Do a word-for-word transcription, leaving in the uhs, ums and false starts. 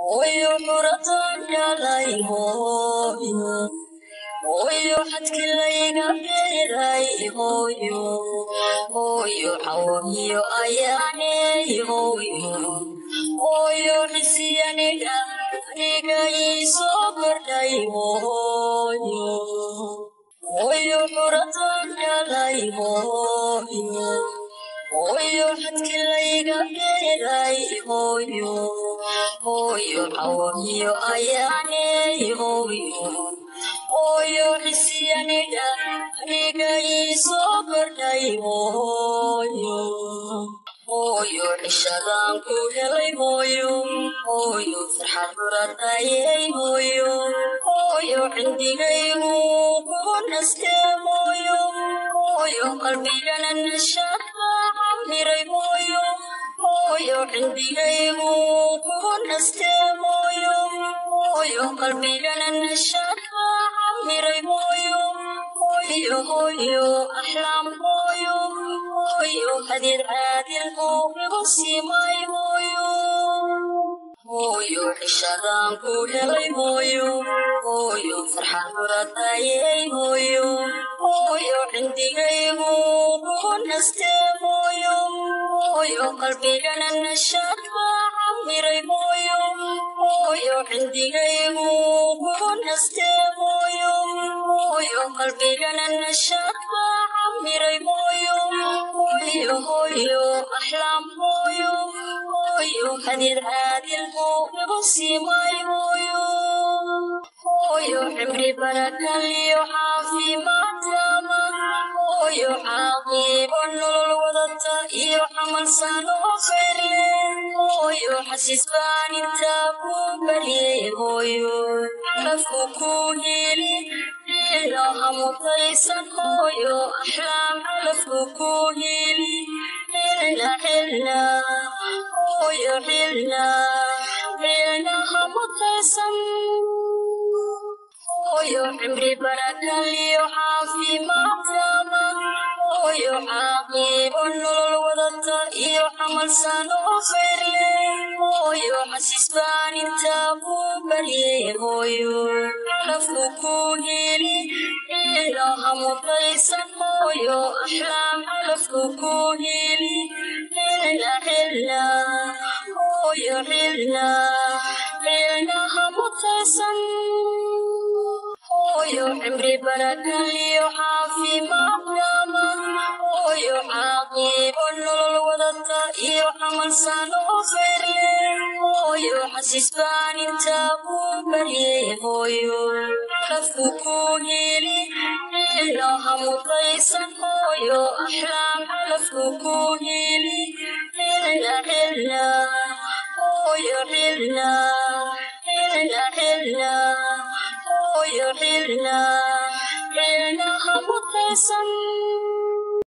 hooyo murataan dhalay hooyo hooyo xadkii layga beeray hooyo hooyo cawamiyo ayaaney hooyo hooyo xisiyaniga aniga iisoo kordhay hooyo hooyo murataan dhalay hooyo hooyo xadkii layga beeray hooyo hooyo cawamiyo ayaaney hooyo hooyo xisiyaniga aniga iisoo kordhay hooyo hooyo cishadaan ku helay hooyo hooyo farxad muratayey hooyo hooyo cindigaygu kugu nastee hooyo hooyo qalbigana nashaad miray hooyo hooyo cindigaygu kugu nastee hooyo hooyo qalbigana nashaad miray hooyo hooyo hooyo axlaam hooyo hooyo hadir caadil oo igu siimay hooyo hooyo cishadaan ku helay hooyo hooyo farxad muratayey hooyo hooyo cindigaygu kugu nastee hooyo hooyo qalbigana nashaad miray hooyo hooyo cindigaygu kugu nastee hooyo hooyo qalbigana nashaad miray hooyo hooyo hooyo axlaam hooyo hooyo hadir caadil oo igu siimay hooyo hooyo cimri barakaliyo caafimaad taama hooyo caaqibo nolol wadata iyo camal sano khayr leh hooyo xasiis baan intaa ku baryey hooyo calafku ku heli ilaha mutaysan hooyo axlaam calafku ku heli xilna xilna hooyo xilna xilnaha mutaysan hooyo cimri barakaliyo caafimaad taama hooyo caaqibo nolol wadata iyo camal sano khayr leh hooyo xasiis baan intaa ku baryey hooyo calafku ku heli ilaha mutaysan hooyo axlaam calafku ku heli xilna xilna hooyo xilna xilnaha mutaysan hooyo cimri barakaliyo caafimaad taama hooyo caaqibo nolol wadata iyo camal sano khayr leh hooyo xasiis baan intaa ku baryey hooyo calafku ku heli ilaha mutaysan hooyo axlaam calafku ku heli xilna xilna hooyo xilna xilna xilna hooyo xilna xilnaha mutaysan